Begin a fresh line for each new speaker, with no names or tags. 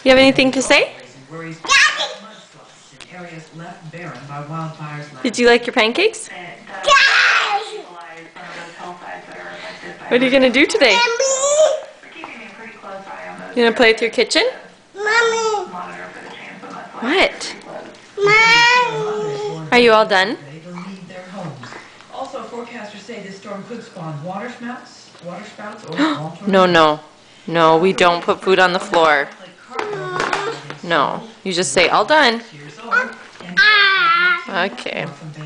You have anything to say? Did you like your pancakes? What are you going to do today? You going to play with your kitchen?
Mommy.
What?
Mommy.
Are you all done?
Also, forecasters say this storm could spawn water spouts or
No, we don't put food on the floor. No, you just say all done. Okay.